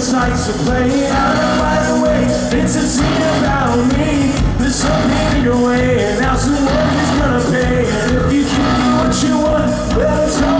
sights are playing out and wide awake. It's a scene about me. There's something in your way, and now someone is gonna pay. And if you give me what you want, well, it's